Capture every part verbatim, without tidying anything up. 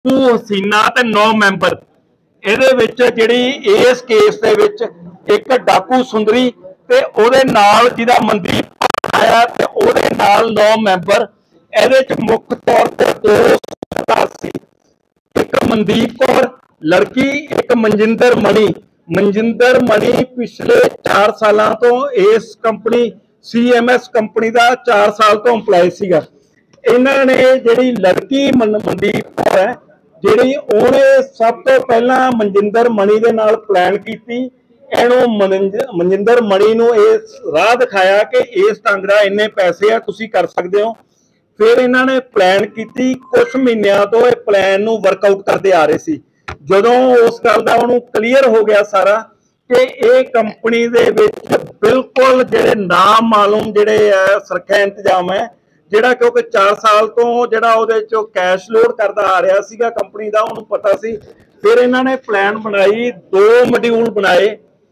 ਡਾਕੂ ਹਸੀਨਾ ਤੇ नौ मैंबर ਇਹਦੇ ਵਿੱਚ ਜਿਹੜੀ ਇਸ ਕੇਸ ਦੇ ਵਿੱਚ ਇੱਕ ਡਾਕੂ ਸੁੰਦਰੀ ਤੇ ਉਹਦੇ ਨਾਲ ਜਿਹਦਾ ਮਨਦੀਪ ਆਇਆ ਤੇ ਉਹਦੇ ਨਾਲ नौ मैंबर ਇਹਦੇ ਚ ਮੁੱਖ ਤੌਰ ਤੇ ਦੋ ਸੀ, एक मनदीप कौर लड़की, एक मनजिंदर मणि। मनजिंदर मणि पिछले चार साल तो इस company C M S company का चार साल तो इंपलॉय सीगा। इन्होंने जी लड़की मन मनदीप कौर है जी उन्हें सब तो पहला मनजिंदर मणि के नाल प्लान की इनू मनजिंदर मणि नू इस राह दिखाया कि इस ढंग का इन्ने पैसे आ तुसी कर सकते हो। फिर इन्होंने प्लान की कुछ महीनों तो यह प्लान नू वर्कआउट करते आ रहे थे। जदों उस गल का उन्होंने क्लीयर हो गया सारा कि ये कंपनी दे विच बिल्कुल जिहड़े नाम मालूम जिहड़े सुरक्षा इंतजाम है जिहड़ा क्योंकि चार साल तो जिहड़ा उहदे चों कैश लोड करता आ रहा सीगा कंपनी का उन्होंने पता सी। फिर इन्होंने प्लान बनाई, दो मॉड्यूल बनाए,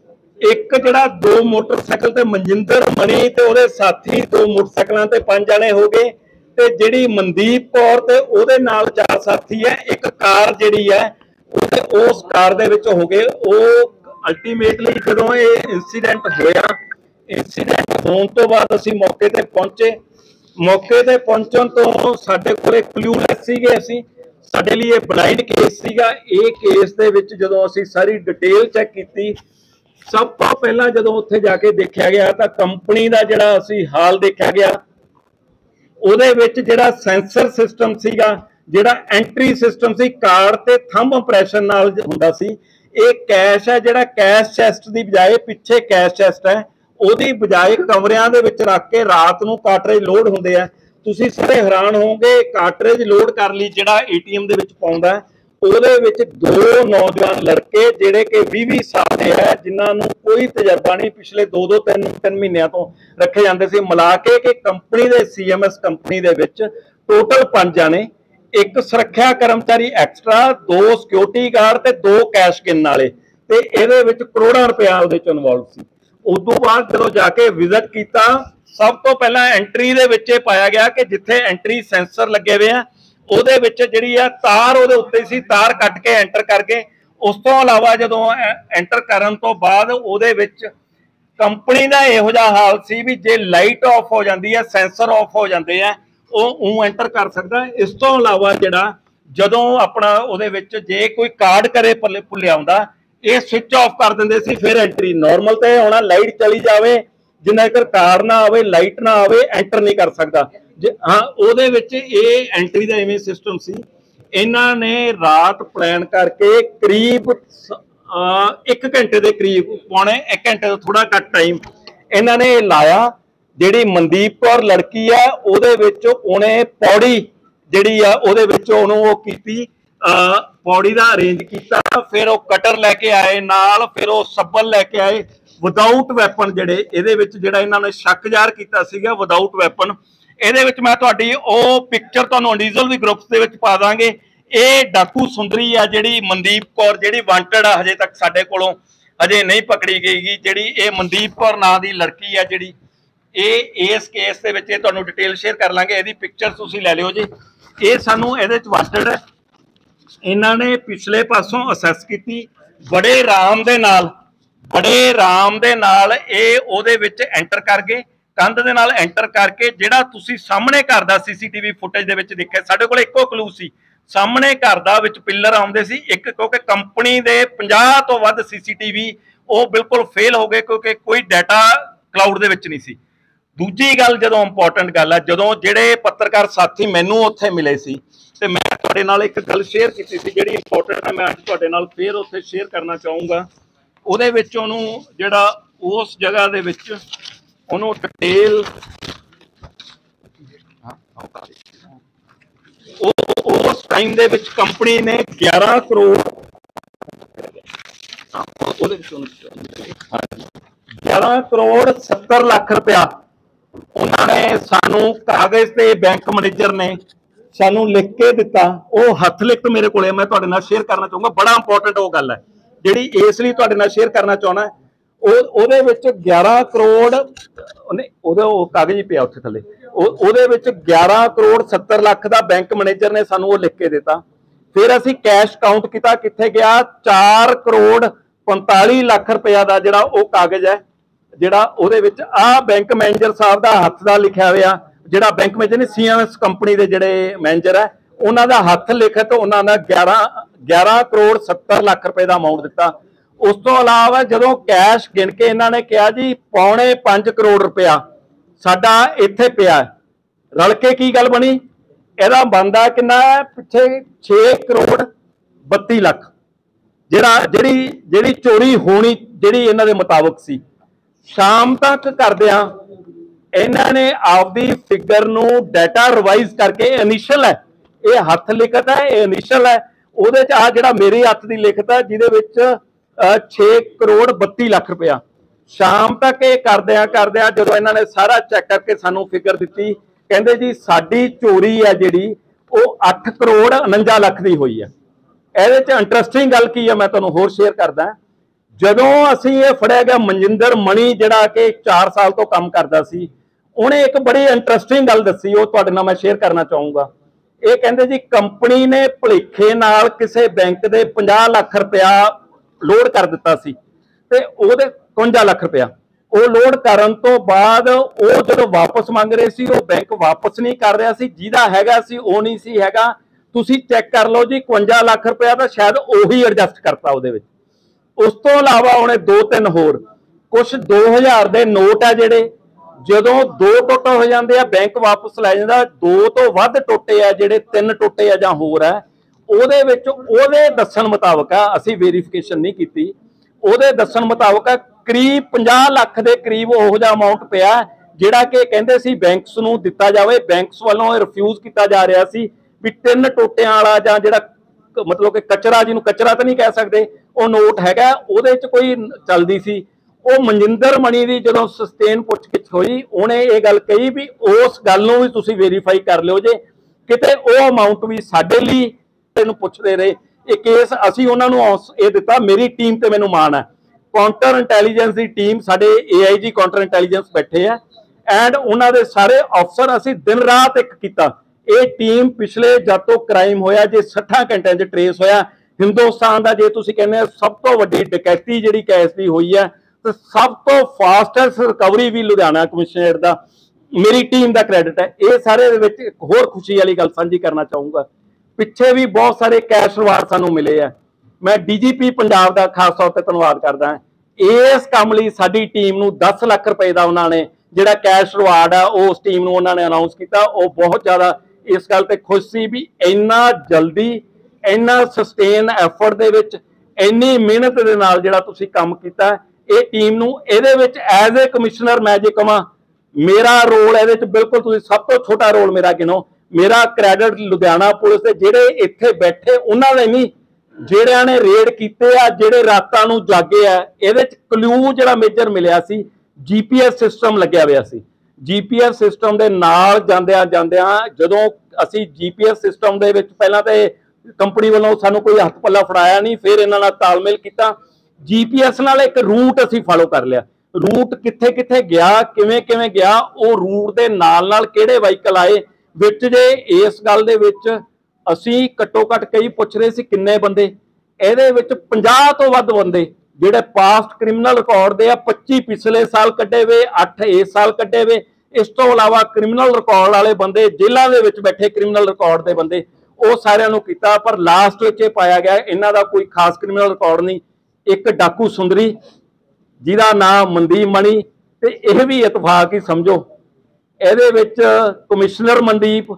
एक जिहड़ा दो मोटरसाइकिल ते मनजिंदर मणि ते उहदे साथी दो मोटरसाइकिलों ते पांच जने हो गए ते जिहड़ी मनदीप कौर ते उहदे नाल चार साथी है, एक कार जिहड़ी है उस कार दे विच हो गए। वो अल्टीमेटली जदों ये इंसीडेंट होया, इंसीडेंट होने तो बाद असीं मौके ते पहुंचे। मौके ते पहुंचण तो साडे कोले क्लूलैस सीगे, असीं साडे लिए ब्लाइंड केस सीगा। ये केस दे विच जदों असीं सारी डिटेल चैक कीती, सब तो पहला जदों उत्थे जाके देखा गया तो कंपनी का जिहड़ा असीं हाल देखा गया ਉਹਦੇ ਵਿੱਚ ਜਿਹੜਾ ਸੈਂਸਰ ਸਿਸਟਮ ਸੀਗਾ, ਜਿਹੜਾ ਐਂਟਰੀ ਸਿਸਟਮ ਸੀ ਕਾਰਡ ਤੇ ਥੰਬ ਇੰਪ੍ਰੈਸ਼ਨ ਨਾਲ ਹੁੰਦਾ ਸੀ। ਇਹ ਕੈਸ਼ ਹੈ ਜਿਹੜਾ ਕੈਸ਼ ਚੈਸਟ ਦੀ ਬਜਾਏ ਪਿੱਛੇ ਕੈਸ਼ ਚੈਸਟ ਹੈ ਉਹਦੀ ਬਜਾਏ ਕਮਰਿਆਂ ਦੇ ਵਿੱਚ ਰੱਖ ਕੇ ਰਾਤ ਨੂੰ ਕਾਰਟਰੇਜ ਲੋਡ ਹੁੰਦੇ ਆ। ਤੁਸੀਂ ਸਾਰੇ ਹੈਰਾਨ ਹੋਵੋਗੇ ਕਾਰਟਰੇਜ ਲੋਡ ਕਰ ਲਈ ਜਿਹੜਾ ਏਟੀਐਮ ਦੇ ਵਿੱਚ ਪਾਉਂਦਾ ਉਹਦੇ ਵਿੱਚ ਦੋ ਨੌਜਵਾਨ ਲੜਕੇ ਜਿਹੜੇ ਕਿ ਵੀਹ ਵੀਹ ਸਾਲ ਦੇ ਹੈ ਜਿਨ੍ਹਾਂ ਨੂੰ ਕੋਈ ਤਜਰਬਾ ਨਹੀਂ, ਪਿਛਲੇ ਦੋ ਦੋ ਤਿੰਨ ਤਿੰਨ ਮਹੀਨਿਆਂ ਤੋਂ ਰੱਖੇ ਜਾਂਦੇ ਸੀ। ਮਿਲਾ ਕੇ ਕਿ ਕੰਪਨੀ ਦੇ ਸੀ ਐਮ ਐਸ ਕੰਪਨੀ ਦੇ ਵਿੱਚ ਟੋਟਲ ਪੰਜ ਜਾਣੇ, ਇੱਕ ਸੁਰੱਖਿਆ ਕਰਮਚਾਰੀ ਐਕਸਟਰਾ, ਦੋ ਸਿਕਿਉਰਿਟੀ ਗਾਰਡ ਤੇ ਦੋ ਕੈਸ਼ ਗਿਣਨ ਵਾਲੇ, ਤੇ ਇਹਦੇ ਵਿੱਚ ਕਰੋੜਾਂ ਰੁਪਇਆ ਉਹਦੇ ਚ ਇਨਵੋਲਵ ਸੀ। ਉਸ ਤੋਂ ਬਾਅਦ ਜਦੋਂ ਜਾ ਕੇ ਵਿਜ਼ਿਟ ਕੀਤਾ ਸਭ ਤੋਂ ਪਹਿਲਾਂ ਐਂਟਰੀ ਦੇ ਵਿੱਚ ਇਹ ਪਾਇਆ ਗਿਆ ਕਿ ਜਿੱਥੇ ਐਂਟਰੀ ਸੈਂਸਰ ਲੱਗੇ ਹੋਏ ਆ ਉਹਦੇ ਵਿੱਚ ਜਿਹੜੀ ਆ ਤਾਰ ਉਹਦੇ ਉੱਤੇ ਸੀ, ਤਾਰ ਕੱਟ ਕੇ ਐਂਟਰ ਕਰਕੇ। ਉਸ ਤੋਂ ਇਲਾਵਾ ਜਦੋਂ ਐਂਟਰ ਕਰਨ ਤੋਂ ਬਾਅਦ ਉਹਦੇ ਵਿੱਚ ਕੰਪਨੀ ਦਾ ਇਹੋ ਜਿਹਾ ਹਾਲ ਸੀ ਵੀ ਜੇ ਲਾਈਟ ਆਫ ਹੋ ਜਾਂਦੀ ਹੈ, ਸੈਂਸਰ ਆਫ ਹੋ ਜਾਂਦੇ ਆ, ਉਹ ਉਹ ਐਂਟਰ ਕਰ ਸਕਦਾ। ਇਸ ਤੋਂ ਇਲਾਵਾ ਜਿਹੜਾ ਜਦੋਂ ਆਪਣਾ ਉਹਦੇ ਵਿੱਚ ਜੇ ਕੋਈ ਕਾਰਡ ਕਰੇ ਪੱਲੇ ਭੁੱਲਿਆ ਆਉਂਦਾ ਇਹ ਸਵਿਚ ਆਫ ਕਰ ਦਿੰਦੇ ਸੀ। ਫਿਰ ਐਂਟਰੀ ਨੋਰਮਲ ਤੇ ਹੋਣਾ, ਲਾਈਟ ਚਲੀ ਜਾਵੇ ਜਿੰਨਾ ਚਿਰ ਕਾਰ ਨਾ ਆਵੇ, ਲਾਈਟ ਨਾ ਆਵੇ, ਐਂਟਰ ਨਹੀਂ ਕਰ ਸਕਦਾ। हाँ ਉਹਦੇ ਵਿੱਚ ਇਹ ਐਂਟਰੀ ਦਾ ਇਵੇਂ ਸਿਸਟਮ ਸੀ। ਇਹਨਾਂ ਨੇ ਰਾਤ ਪਲਾਨ ਕਰਕੇ ਕਰੀਬ ਇੱਕ ਘੰਟੇ ਦੇ ਕਰੀਬ, ਪੌਣੇ ਇੱਕ ਘੰਟੇ ਤੋਂ ਥੋੜਾ ਘੱਟ ਟਾਈਮ ਇਹਨਾਂ ਨੇ ਲਾਇਆ। ਜਿਹੜੀ ਮਨਦੀਪ ਕੌਰ ਲੜਕੀ ਆ ਉਹਦੇ ਵਿੱਚ ਉਹਨੇ ਪੌੜੀ ਜਿਹੜੀ ਆ ਉਹਦੇ ਵਿੱਚ ਉਹਨੂੰ ਉਹ ਕੀਤੀ, ਪੌੜੀ ਦਾ ਅਰੇਂਜ ਕੀਤਾ। ਫਿਰ ਉਹ ਕਟਰ ਲੈ ਕੇ ਆਏ ਨਾਲ, ਫਿਰ ਉਹ ਸੱਬਲ ਲੈ ਕੇ ਆਏ ਵਿਦਾਊਟ ਵੈਪਨ। ਜਿਹੜੇ ਇਹਦੇ ਵਿੱਚ ਜਿਹੜਾ ਇਹਨਾਂ ਨੇ ਸ਼ੱਕ ਜ਼ਾਹਰ ਕੀਤਾ ਸੀਗਾ ਵਿਦਾਊਟ ਵੈਪਨ, ਇਹਦੇ ਵਿੱਚ ਮੈਂ ਤੁਹਾਡੀ ਉਹ ਪਿਕਚਰ ਤੁਹਾਨੂੰ ਇੰਡੀਵਿਜੂਅਲ ਵੀ ਗਰੁੱਪਸ ਦੇ ਵਿੱਚ ਪਾ ਦਾਂਗੇ। ਇਹ ਡਾਕੂ ਸੁੰਦਰੀ ਆ ਜਿਹੜੀ ਮਨਦੀਪ ਕੌਰ ਜਿਹੜੀ ਵਾਂਟਡ ਆ, ਹਜੇ ਤੱਕ ਸਾਡੇ ਕੋਲੋਂ ਹਜੇ ਨਹੀਂ ਪਕੜੀ ਗਈ। ਜਿਹੜੀ ਇਹ ਮਨਦੀਪ ਕੌਰ ਨਾਂ ਦੀ ਲੜਕੀ ਆ ਜਿਹੜੀ ਇਹ ਇਸ ਕੇਸ ਦੇ ਵਿੱਚ ਇਹ ਤੁਹਾਨੂੰ ਡਿਟੇਲ ਸ਼ੇਅਰ ਕਰ ਲਾਂਗੇ। ਇਹਦੀ ਪਿਕਚਰ ਤੁਸੀਂ ਲੈ ਲਿਓ ਜੀ। ਇਹ ਸਾਨੂੰ ਇਹਦੇ 'ਚ ਵਾਂਟਡ ਹੈ। ਇਹਨਾਂ ਨੇ ਪਿਛਲੇ ਪਾਸੋਂ ਅਸੈਸ ਕੀਤੀ, ਬੜੇ ਆਰਾਮ ਦੇ ਨਾਲ ਬੜੇ ਆਰਾਮ ਦੇ ਨਾਲ ਇਹ ਉਹਦੇ ਵਿੱਚ ਐਂਟਰ ਕਰ ਗਏ, ਕੰਧ ਦੇ ਨਾਲ ਐਂਟਰ ਕਰਕੇ। ਜਿਹੜਾ ਤੁਸੀਂ ਸਾਹਮਣੇ ਘਰ ਦਾ ਸੀਸੀਟੀਵੀ ਫੁਟੇਜ ਦੇ ਵਿੱਚ ਦੇਖਿਆ, ਸਾਡੇ ਕੋਲ ਇੱਕੋ ਕਲੂ ਸੀ, ਸਾਹਮਣੇ ਘਰ ਦਾ ਵਿੱਚ ਪਿੱਲਰ ਆਉਂਦੇ ਸੀ ਇੱਕ, ਕਿਉਂਕਿ ਕੰਪਨੀ ਦੇ ਪੰਜਾਹ ਤੋਂ ਵੱਧ ਸੀਸੀਟੀਵੀ ਉਹ ਬਿਲਕੁਲ ਫੇਲ ਹੋ ਗਏ ਕਿਉਂਕਿ ਕੋਈ ਡਾਟਾ ਕਲਾਊਡ ਦੇ ਵਿੱਚ ਨਹੀਂ ਸੀ। ਦੂਜੀ ਗੱਲ ਜਦੋਂ ਇੰਪੋਰਟੈਂਟ ਗੱਲ ਹੈ, ਜਦੋਂ ਜਿਹੜੇ ਪੱਤਰਕਾਰ ਸਾਥੀ ਮੈਨੂੰ ਉੱਥੇ ਮਿਲੇ ਸੀ ਤੇ ਮੈਂ ਤੁਹਾਡੇ ਨਾਲ ਇੱਕ ਗੱਲ ਸ਼ੇਅਰ ਕੀਤੀ ਸੀ ਜਿਹੜੀ ਇੰਪੋਰਟੈਂਟ ਹੈ, ਮੈਂ ਅੱਜ ਤੁਹਾਡੇ ਨਾਲ ਫੇਰ ਉੱਥੇ ਸ਼ੇਅਰ ਕਰਨਾ ਚਾਹੂੰਗਾ। ਉਹਦੇ ਵਿੱਚ ਉਹਨੂੰ ਜਿਹੜਾ ਉਸ ਜਗ੍ਹਾ ਦੇ ਵਿੱਚ ਉਹਨੂੰ ਡਿਟੇਲ ਉਸ ਟਾਈਮ ਦੇ ਵਿੱਚ ਕੰਪਨੀ ਨੇ ਗਿਆਰਾਂ ਕਰੋੜ ਉਹਦੇ ਗਿਆਰਾਂ ਕਰੋੜ ਸੱਤਰ ਲੱਖ ਰੁਪਇਆ ਉਹਨਾਂ ਨੇ ਸਾਨੂੰ ਕਾਗਜ਼ ਤੇ ਬੈਂਕ ਮੈਨੇਜਰ ਨੇ ਸਾਨੂੰ ਲਿਖ ਕੇ ਦਿੱਤਾ। ਉਹ ਹੱਥ ਲਿਖਤ ਮੇਰੇ ਕੋਲੇ ਮੈਂ ਤੁਹਾਡੇ ਨਾਲ ਸ਼ੇਅਰ ਕਰਨਾ ਚਾਹੂੰਗਾ। ਬੜਾ ਇੰਪੋਰਟੈਂਟ ਉਹ ਗੱਲ ਹੈ ਜਿਹੜੀ ਇਸ ਲਈ ਤੁਹਾਡੇ ਨਾਲ ਸ਼ੇਅਰ ਕਰਨਾ ਚਾਹੁੰਦਾ। ਉਹ ਉਹਦੇ ਵਿੱਚ ਗਿਆਰਾਂ ਕਰੋੜ ਉਹਨੇ ਉਹਦਾ ਉਹ ਕਾਗਜ਼ ਹੀ ਪਿਆ ਉੱਥੇ ਥੱਲੇ, ਉਹ ਉਹਦੇ ਵਿੱਚ ਗਿਆਰਾਂ ਕਰੋੜ ਸੱਤਰ ਲੱਖ ਦਾ ਬੈਂਕ ਮੈਨੇਜਰ ਨੇ ਸਾਨੂੰ ਉਹ ਲਿਖ ਕੇ ਦਿੱਤਾ। फिर असी कैश काउंट किया, कित्थे गया, चार करोड़ पैंताली लाख रुपया का जिहड़ा वो कागज है, जिहड़ा उहदे विच आ बैंक मैनेजर साहब का हत्थ का लिखा हुआ, जिहड़ा बैंक मैनेजर ने सी एम एस कंपनी के जिहड़े मैनेजर है उन्हों का हत्थ लिखत, उन्होंने ग्यारह ग्यारह करोड़ सत्तर लाख रुपए का अमाउंट दिता। उस तो अलावा जो कैश गिन के इन्होंने कहा जी पौने पांच करोड़ रुपया साडा इत्थे पिया, रल के की गल बनी, यदा बनता कितना पिछे छे करोड़ बत्ती लाख जिहड़ा जिहड़ी जिहड़ी चोरी होनी जिहड़ी इन्हां दे मुताबिक सी। शाम तक करदियां इन्हां ने आपदी फिगर नूं डाटा रिवाइज करके इनिशियल है, ये हत्थ लिखत है, ये इनिशियल है, उहदे च आ जिहड़ा मेरे हत्थ दी लिखत है जिहदे विच छे करोड़ बत्ती लाख रुपया। शाम तक ये करदियां करदियां जदों इन्हां ने सारा चैक करके सानू फिगर दित्ती, कहंदे जी साडी चोरी है जिहड़ी वो अठ करोड़ उनंजा लाख दी होई है। ਇਹਦੇ ਚ ਇੰਟਰਸਟਿੰਗ ਗੱਲ ਕੀ ਹੈ मैं ਤੁਹਾਨੂੰ ਹੋਰ शेयर करदा, ਜਦੋਂ ਅਸੀਂ ਇਹ ਫੜਿਆ ਗਿਆ ਮਨਜਿੰਦਰ ਮਣੀ ਜਿਹੜਾ ਕਿ चार साल तो काम करता सी, ਉਹਨੇ ਇੱਕ ਬੜੀ ਇੰਟਰਸਟਿੰਗ ਗੱਲ ਦੱਸੀ, ਉਹ ਤੁਹਾਡੇ ਨਾਲ ਮੈਂ ਸ਼ੇਅਰ ਕਰਨਾ ਚਾਹੂੰਗਾ। ਇਹ ਕਹਿੰਦੇ ਜੀ ਕੰਪਨੀ ਨੇ ਭੁਲੇਖੇ ਨਾਲ ਕਿਸੇ ਬੈਂਕ ਦੇ पचास ਲੱਖ ਰੁਪਇਆ ਲੋਡ ਕਰ ਦਿੱਤਾ ਸੀ ਤੇ ਉਹਦੇ इक्यावन ਲੱਖ ਰੁਪਇਆ ਉਹ ਲੋਡ ਕਰਨ ਤੋਂ ਬਾਅਦ ਉਹ ਜਦੋਂ ਵਾਪਸ ਮੰਗ ਰਹੇ ਸੀ ਉਹ ਬੈਂਕ ਵਾਪਸ ਨਹੀਂ ਕਰ ਰਿਹਾ ਸੀ, ਜਿਹਦਾ ਹੈਗਾ ਸੀ ਉਹ ਨਹੀਂ ਸੀ ਹੈਗਾ। ਤੁਸੀਂ ਚੈੱਕ कर लो जी इक्यावन ਲੱਖ रुपया तो शायद ਉਹੀ एडजस्ट करता ਉਹਦੇ ਵਿੱਚ। उस तो इलावा ਉਹਨੇ दो तीन होर कुछ दो हज़ार ਦੇ नोट है ਜਿਹੜੇ ਜਦੋਂ दो टुट हो जाते हैं बैंक वापस लै जाता, दो तो वध टुटे है ਜਿਹੜੇ तीन टुटे है ਜਾਂ होर है ਉਹਦੇ ਵਿੱਚ ਉਹਦੇ ਦੱਸਣ ਮੁਤਾਬਕ ਆ, ਅਸੀਂ वेरीफिकेशन नहीं की, ਉਹਦੇ ਦੱਸਣ ਮੁਤਾਬਕ करीब पचास ਲੱਖ ਦੇ करीब ਉਹ ਜਿਹਾ अमाउंट ਪਿਆ ਜਿਹੜਾ ਕਿ ਕਹਿੰਦੇ ਸੀ ਬੈਂਕਸ ਨੂੰ ਦਿੱਤਾ ਜਾਵੇ, ਬੈਂਕਸ ਵੱਲੋਂ ਰਿਫਿਊਜ਼ ਕੀਤਾ ਜਾ ਰਿਹਾ ਸੀ भी तीन टोटियां वाला जां जिहड़ा मतलब कि कचरा, जिन्होंने कचरा तो नहीं कह सकते, वो नोट हैगा उहदे च कोई चलदी सी। वो मनजिंदर मणी दी जदों सस्टेन पुछगिछ होई उहने ये गल कही भी उस गल नूं भी तुसीं वेरीफाई कर लिओ जे किते वो अमाउंट भी साडे लई इहनूं पुछदे रहे। ये केस असीं उहनां नूं ये दित्ता, मेरी टीम ते मैनूं माण है, काउंटर इंटैलीजेंस की टीम साडे ए आई जी काउंटर इंटैलीजेंस बैठे है एंड उहनां दे सारे अफसर असीं दिन रात एक कीता। ये टीम पिछले जद तो क्राइम होया जे सठ घंटे च ट्रेस होया, हिंदुस्तान का जे तुसीं कहने सब तो वड्डी डकैती जिहड़ी कैश दी हुई है तो सब तो फास्टेस्ट रिकवरी भी लुधियाना कमिश्नरेट का मेरी टीम का क्रेडिट है। ये सारे एक होर खुशी वाली गल साझी करना चाहूँगा। पिछे भी बहुत सारे कैश रिवार्ड सानू मिले है, मैं डी जी पी पंजाब का खास तौर पर धन्यवाद करदा। इस काम लई साडी टीम नूं दस लाख रुपए का उन्होंने जिहड़ा कैश रिवार्ड है उस टीम नूं उन्होंने अनाउंस किया, वो बहुत ज़्यादा इस गल ते खुश सी भी इन्ना जल्दी इन्ना सस्टेन एफर्ट दे विच इन्नी मेहनत दे नाल जिहड़ा तुसीं काम कीता। ये टीम नूं इहदे विच एज ए कमिश्नर मैं जे कहां मेरा रोल इहदे विच बिल्कुल तुसीं सब तो छोटा रोल मेरा गिनो, मेरा क्रेडिट लुधियाना पुलिस दे जिहड़े इत्थे बैठे उन्हां दे नहीं, जिहड़ियां ने रेड कीते आ, जिहड़े रातां नूं जागे आ। इहदे विच क्लू जिहड़ा मेजर मिलिया सी जी पी एस सिस्टम लग्या होया सी, जी पी एस सिस्टम के नाल जांदियां जांदियां जदों असी जी पी एस सिस्टम दे विच पहलां ते कंपनी वालों सानू कोई हत्थ पल्ला फड़ाया नहीं, फिर इन्हां नाल तालमेल किया, जी पी एस नाल एक रूट असी फॉलो कर लिया, रूट कित्थे कित्थे गया किवें किवें गया, वो रूट दे नाल नाल किहड़े व्हीकल आए विच जे इस गल दे विच असी घट्टो घट कई पुछ रहे सी किन्ने बंदे, इहदे विच पचास तो वध बंदे जिहड़े पास्ट क्रिमिनल रिकॉर्ड दे आ, पच्ची पिछले साल कड्डे वे, अठ इस साल कड्डे वे। इस तो इलावा क्रिमिनल रिकॉर्ड वाले बंदे जेलों के विच बैठे क्रिमिनल रिकॉर्ड के बंदे वो सारिਆਂ ਨੂੰ ਕੀਤਾ, पर लास्ट विच पाया गया इन्हां दा कोई खास क्रिमिनल रिकॉर्ड नहीं। एक डाकू सुंदरी जिहदा नाम मनदीप मणी, ते यह भी इतफाक ही समझो इहदे विच कमिश्नर मनदीप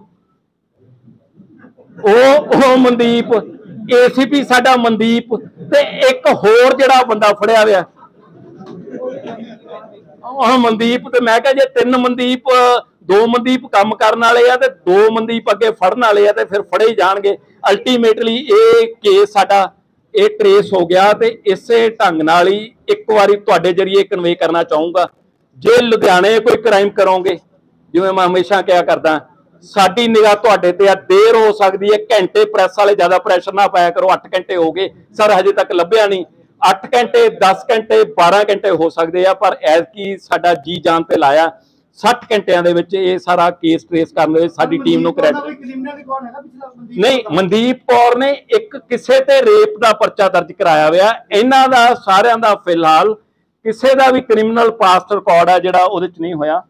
ओ ओ मनदीप ए सी पी साडा मनदीप ते एक होर जिहड़ा बंदा फड़िया होया मनदीप, तो मैं कहा जे तीन मनदीप दो मनदीप काम करने वाले आ ते दो मनदीप अगे फड़न वाले आ ते फिर फड़े ही जाणगे। अल्टीमेटली ये केस साडा ये ट्रेस हो गया ते इसे ढंग नाल ही एक बारी तुहाडे जरिए कन्वे करना चाहूँगा, जे लुधियाने कोई क्राइम करोगे जिवें मैं हमेशा क्या करदा साडी निगाह तुहाडे ते आ, देर हो सकती है घंटे प्रेस वाले ज़्यादा प्रैशर ना पाया करो, अठ घंटे हो गए सर हजे तक लभ्या नहीं, अठ घंटे दस घंटे बारह घंटे हो सकते हैं, पर ऐतकी साडा जी जान पे लाया ਸੱਠ ਘੰਟਿਆਂ ਦੇ ਵਿੱਚ ਇਹ ਸਾਰਾ ਕੇਸ ਟ੍ਰੇਸ ਕਰਨ ਦੇ ਸਾਡੀ ਟੀਮ ਨੂੰ ਕ੍ਰੈਡਿਟ ਨਹੀਂ। ਮਨਦੀਪ ਕੌਰ ਨੇ ਇੱਕ ਕਿਸੇ ਤੇ ਰੇਪ ਦਾ ਪਰਚਾ ਦਰਜ ਕਰਾਇਆ ਹੋਇਆ। ਇਹਨਾਂ ਦਾ ਸਾਰਿਆਂ ਦਾ ਫਿਲਹਾਲ ਕਿਸੇ ਦਾ ਵੀ ਕ੍ਰਿਮੀਨਲ ਪਾਸਟ ਰਿਕਾਰਡ ਹੈ ਜਿਹੜਾ ਉਹਦੇ ਚ ਨਹੀਂ ਹੋਇਆ।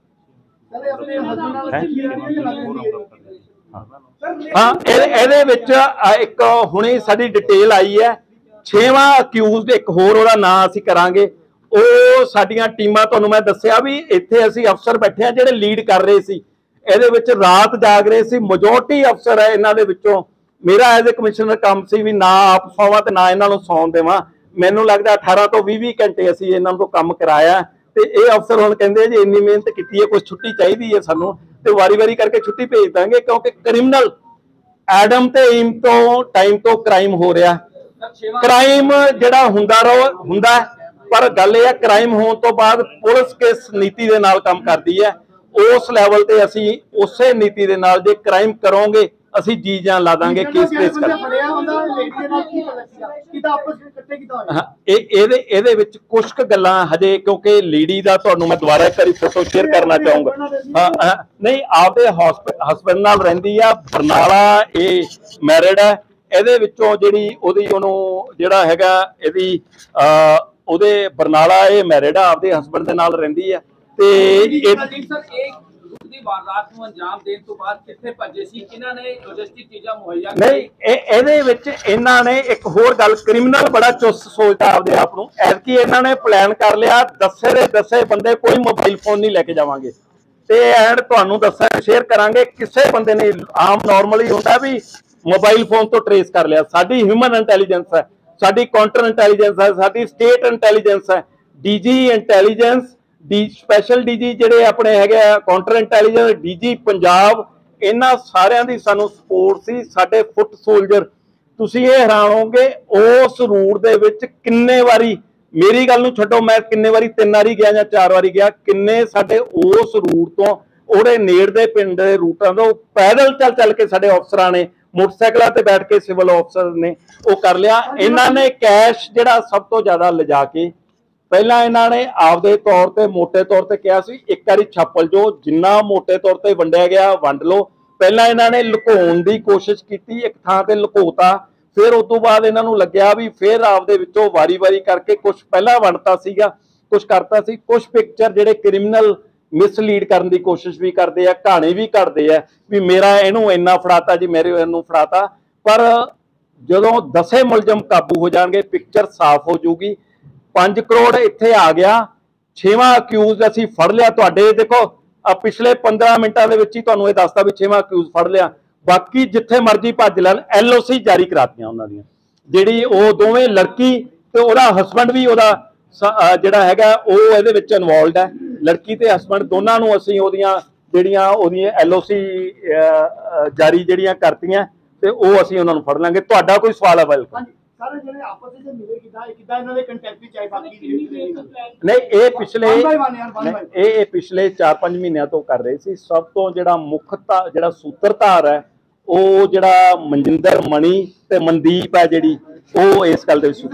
ਹਾਂ, ਇਹਦੇ ਵਿੱਚ ਇੱਕ ਹੁਣੇ ਸਾਡੀ ਡਿਟੇਲ ਆਈ ਹੈ, ਛੇਵਾਂ ਅਕਿਊਜ਼ਡ ਇੱਕ ਹੋਰ ਉਹਦਾ ਨਾਂ ਅਸੀਂ ਕਰਾਂਗੇ। ਉਹ ਸਾਡੀਆਂ ਟੀਮਾਂ ਤੁਹਾਨੂੰ ਮੈਂ ਦੱਸਿਆ ਵੀ ਇੱਥੇ ਅਸੀਂ ਅਫਸਰ ਬੈਠੇ ਆ ਜਿਹੜੇ ਲੀਡ ਕਰ ਰਹੇ ਸੀ, ਇਹਦੇ ਵਿੱਚ ਰਾਤ ਜਾਗ ਰਹੇ ਸੀ। ਮੈਜੋਰਟੀ ਅਫਸਰ ਹੈ ਇਹਨਾਂ ਦੇ ਵਿੱਚੋਂ। ਮੇਰਾ ਐਜ਼ ਏ ਕਮਿਸ਼ਨਰ ਕੰਮ ਸੀ ਵੀ ਨਾ ਆਪ ਸੌਵਾਂ ਤੇ ਨਾ ਇਹਨਾਂ ਨੂੰ ਸੌਣ ਦੇਵਾਂ। ਮੈਨੂੰ ਲੱਗਦਾ ਅਠਾਰਾਂ ਤੋਂ ਵੀਹ ਵੀਹ ਘੰਟੇ ਅਸੀਂ ਇਹਨਾਂ ਤੋਂ ਕੰਮ ਕਰਾਇਆ ਤੇ ਇਹ ਅਫਸਰ ਹੁਣ ਕਹਿੰਦੇ ਜੀ ਇੰਨੀ ਮਿਹਨਤ ਕੀਤੀ ਹੈ, ਕੁਛ ਛੁੱਟੀ ਚਾਹੀਦੀ ਹੈ ਸਾਨੂੰ, ਤੇ ਵਾਰੀ ਵਾਰੀ ਕਰਕੇ ਛੁੱਟੀ ਭੇਜ ਦਾਂਗੇ ਕਿਉਂਕਿ ਕ੍ਰਿਮੀਨਲ ਐਡਮ ਤੇ ਈਮ ਤੋਂ ਟਾਈਮ ਤੋਂ ਕ੍ਰਾਈਮ ਹੋ ਰਿਹਾ। ਕ੍ਰਾਈਮ ਜਿਹੜਾ ਹੁੰਦਾ ਰੋ ਹੁੰਦਾ ਪਰ ਗੱਲ ਇਹ ਹੈ ਕ੍ਰਾਈਮ ਹੋਣ ਤੋਂ ਬਾਅਦ ਪੁਲਿਸ ਕਿਸ ਨੀਤੀ ਦੇ ਨਾਲ ਕੰਮ ਕਰਦੀ ਹੈ, ਉਸ ਲੈਵਲ ਤੇ ਅਸੀਂ ਉਸੇ ਨੀਤੀ ਦੇ ਨਾਲ ਜੇ ਕ੍ਰਾਈਮ ਕਰੋਗੇ ਅਸੀਂ ਜੀ ਜਾਨ ਲਾ ਦਾਂਗੇ ਕੇਸ ਟ੍ਰੇਸ ਕਰ। ਇਹਦੇ ਇਹਦੇ ਵਿੱਚ ਕੁਝ ਕੁ ਗੱਲਾਂ ਹਜੇ ਕਿਉਂਕਿ ਲੇਡੀ ਦਾ ਤੁਹਾਨੂੰ ਮੈਂ ਦੁਬਾਰਾ ਇੱਕ ਵਾਰੀ ਫੋਟੋ ਸ਼ੇਅਰ ਕਰਨਾ ਚਾਹੂੰਗਾ। ਹਾਂ ਨਹੀਂ, ਆਪਦੇ ਹਸਬੈਂਡ ਨਾਲ ਰਹਿੰਦੀ ਆ, ਬਰਨਾਲਾ ਇਹ ਮੈਰਿਡ ਹੈ। ਇਹਦੇ ਵਿੱਚੋਂ ਜਿਹੜੀ ਉਹਦੀ ਉਹਨੂੰ ਜਿਹੜਾ ਹੈਗਾ ਇਹਦੀ ਅਹ ਉਹਦੇ ਬਰਨਾਲਾ ਇਹ ਮੈਰਿਡ ਆ, ਆਪਦੇ ਹਸਬੈਂਡ ਦੇ ਨਾਲ ਰਹਿੰਦੀ ਆ ਤੇ ਵਾਰਦਾਤ ਨੂੰ ਅੰਜਾਮ ਦੇਣ ਤੋਂ ਬਾਅਦ ਕਿੱਥੇ ਭੱਜੇ ਸੀ, ਕਿਹਨਾਂ ਨੇ ਲੌਜਿਸਟਿਕ ਚੀਜ਼ਾਂ ਮੁਹੱਈਆ ਨਹੀਂ। ਇਹ ਇਹਦੇ ਵਿੱਚ ਇਹਨਾਂ ਨੇ ਇੱਕ ਹੋਰ ਗੱਲ, ਕ੍ਰਿਮੀਨਲ ਬੜਾ ਚੁਸਤ ਸੋਚਦਾ ਆਪਦੇ ਆਪ ਨੂੰ। ਐਤਕੀ ਇਹਨਾਂ ਨੇ ਪਲਾਨ ਕਰ ਲਿਆ, ਦੱਸੇ ਦੇ ਦੱਸੇ ਬੰਦੇ ਕੋਈ ਮੋਬਾਈਲ ਫੋਨ ਨਹੀਂ ਲੈ ਕੇ ਜਾਵਾਂਗੇ ਤੇ ਐਂਡ ਤੁਹਾਨੂੰ ਦੱਸਾਂ ਸ਼ੇਅਰ ਕਰਾਂਗੇ ਕਿਸੇ ਬੰਦੇ ਨੇ ਆਮ ਨਾਰਮਲੀ ਹੁੰਦਾ ਵੀ ਮੋਬਾਈਲ ਫੋਨ ਤੋਂ ਟ੍ਰੇਸ ਕਰ ਲਿਆ। ਸਾਡੀ ਹਿਊਮਨ ਇੰਟੈਲੀਜੈਂਸ ਹੈ, ਸਾਡੀ ਕਾਊਂਟਰ ਇੰਟੈਲੀਜੈਂਸ ਹੈ, ਸਾਡੀ ਸਟੇਟ ਇੰਟੈਲੀਜੈਂਸ ਹੈ, DG intelligence, D special DG ਜਿਹੜੇ ਆਪਣੇ ਹੈਗੇ ਆ ਕਾਊਂਟਰ ਇੰਟੈਲੀਜੈਂਸ, ਡੀਜੀ ਪੰਜਾਬ, ਇਹਨਾਂ ਸਾਰਿਆਂ ਦੀ ਸਾਨੂੰ ਸਪੋਰਟ ਸੀ। ਸਾਡੇ ਫੁੱਟ ਸੋਲਜਰ, ਤੁਸੀਂ ਇਹ ਹੈਰਾਨ ਹੋਗੇ ਉਸ ਰੂਟ ਦੇ ਵਿੱਚ ਕਿੰਨੇ ਵਾਰੀ, ਮੇਰੀ ਗੱਲ ਨੂੰ ਛੱਡੋ ਮੈਂ ਕਿੰਨੇ ਵਾਰੀ, ਤਿੰਨ ਵਾਰੀ ਗਿਆ ਜਾਂ ਚਾਰ ਵਾਰੀ ਗਿਆ, ਕਿੰਨੇ ਸਾਡੇ ਉਸ ਰੂਟ ਤੋਂ ਉਹਦੇ ਨੇੜ ਦੇ ਪਿੰਡ ਦੇ ਰੂਟਾਂ ਤੋਂ ਪੈਦਲ ਚੱਲ ਚੱਲ ਕੇ ਸਾਡੇ ਅਫਸਰਾਂ ਨੇ, ਮੋਟਰਸਾਈਕਲਾਂ ਤੇ ਬੈਠ ਕੇ ਸਿਵਲ ਅਫਸਰ ਨੇ ਉਹ ਕਰ ਲਿਆ। ਇਹਨਾਂ ਨੇ ਕੈਸ਼ ਜਿਹੜਾ ਸਭ ਤੋਂ ਜ਼ਿਆਦਾ ਲਿਜਾ ਕੇ ਪਹਿਲਾਂ ਇਹਨਾਂ ਨੇ ਆਪਦੇ ਤੌਰ ਤੇ ਮੋਟੇ ਤੌਰ ਤੇ ਕਿਹਾ ਸੀ ਇੱਕ ਵਾਰੀ ਛਾਪਲ ਜੋ ਜਿੰਨਾ ਮੋਟੇ ਤੌਰ ਤੇ ਵੰਡਿਆ ਗਿਆ ਵੰਡ ਲਓ। ਪਹਿਲਾਂ ਇਹਨਾਂ ਨੇ ਲੁਕਾਉਣ ਦੀ ਕੋਸ਼ਿਸ਼ ਕੀਤੀ, ਇੱਕ ਥਾਂ ਤੇ ਲੁਕੋਤਾ, ਫਿਰ ਉਸ ਤੋਂ ਬਾਅਦ ਇਹਨਾਂ ਨੂੰ ਲੱਗਿਆ ਵੀ ਫਿਰ ਆਪਦੇ ਵਿੱਚੋਂ ਵਾਰੀ ਵਾਰੀ ਕਰਕੇ ਕੁਝ ਪਹਿਲਾਂ ਵੰਡਤਾ ਸੀਗਾ, ਕੁਝ ਕਰਤਾ ਸੀ। ਕੁਝ ਪਿਕਚਰ ਜਿਹੜੇ ਕ੍ਰਿਮੀਨਲ ਮਿਸਲੀਡ ਕਰਨ ਦੀ ਕੋਸ਼ਿਸ਼ ਵੀ ਕਰਦੇ ਆ, ਕਹਾਣੀ ਵੀ ਕਰਦੇ ਆ ਵੀ ਮੇਰਾ ਇਹਨੂੰ ਇੰਨਾ ਫੜਾਤਾ ਜੀ, ਮੇਰੇ ਇਹਨੂੰ ਫੜਾਤਾ। ਪਰ ਜਦੋਂ ਦਸੇ ਮੁਲਜ਼ਮ ਕਾਬੂ ਹੋ ਜਾਣਗੇ ਪਿਕਚਰ ਸਾਫ਼ ਹੋ ਜਾਊਗੀ। ਪੰਜ ਕਰੋੜ ਇੱਥੇ ਆ ਗਿਆ, ਛੇਵਾਂ ਅਕਿਊਜ਼ ਅਸੀਂ ਫੜ ਲਿਆ। ਤੁਹਾਡੇ ਦੇਖੋ ਆ ਪਿਛਲੇ ਪੰਦਰਾਂ ਮਿੰਟਾਂ ਦੇ ਵਿੱਚ ਹੀ ਤੁਹਾਨੂੰ ਇਹ ਦੱਸਦਾ ਵੀ ਛੇਵਾਂ ਅਕਿਊਜ਼ ਫੜ ਲਿਆ। ਬਾਕੀ ਜਿੱਥੇ ਮਰਜ਼ੀ ਭੱਜ ਲੈਣ, ਐਲ ਓ ਸੀ ਜਾਰੀ ਕਰਾਤੀਆਂ ਉਹਨਾਂ ਦੀਆਂ। ਜਿਹੜੀ ਉਹ ਦੋਵੇਂ ਲੜਕੀ ਤੇ ਉਹਦਾ ਹਸਬੈਂਡ ਵੀ ਉਹਦਾ ਜਿਹੜਾ ਹੈਗਾ ਉਹ ਇਹਦੇ ਵਿੱਚ ਇਨਵੋਲਡ ਹੈ। ਲੜਕੀ ਤੇ ਹਸਬੈਂਡ ਦੋਨਾਂ ਨੂੰ ਅਸੀਂ ਉਹਦੀਆਂ ਜਿਹੜੀਆਂ ਉਹਦੀਆਂ ਐਲ ਓ ਸੀ ਜਾਰੀ ਜਿਹੜੀਆਂ ਕਰਤੀਆਂ ਤੇ ਉਹ ਅਸੀਂ ਉਹਨਾਂ ਨੂੰ ਫੜ ਲਾਂਗੇ। ਤੁਹਾਡਾ ਕੋਈ ਸਵਾਲ ਹੈ? ਵੈਲਕਮ। ਨਹੀਂ, ਇਹ ਪਿਛਲੇ ਇਹ ਇਹ ਪਿਛਲੇ ਚਾਰ ਪੰਜ ਮਹੀਨਿਆਂ ਤੋਂ ਕਰ ਰਹੇ ਸੀ। ਸਭ ਤੋਂ ਜਿਹੜਾ ਮੁੱਖ ਜਿਹੜਾ ਸੂਤਰਧਾਰ ਹੈ ਉਹ ਜਿਹੜਾ ਮਨਜਿੰਦਰ ਮਣੀ ਤੇ ਮਨਦੀਪ ਹੈ ਜਿਹੜੀ ਉਹ ਇਸ ਗੱਲ ਦੇ ਵਿੱਚ